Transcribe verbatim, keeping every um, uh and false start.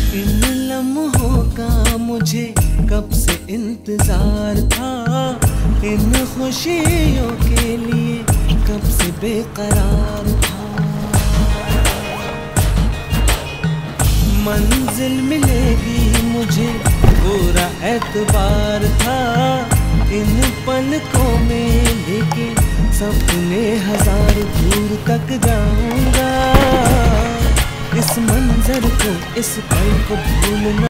इन लम्हों का मुझे कब से इंतजार था, इन खुशियों के लिए कब से बेकरार था। मंजिल मिलेगी मुझे पूरा एतबार था, इन पलकों में लेके सपने हजार दूर तक जाऊंगा। इस मंजर को, इस पल को भूलना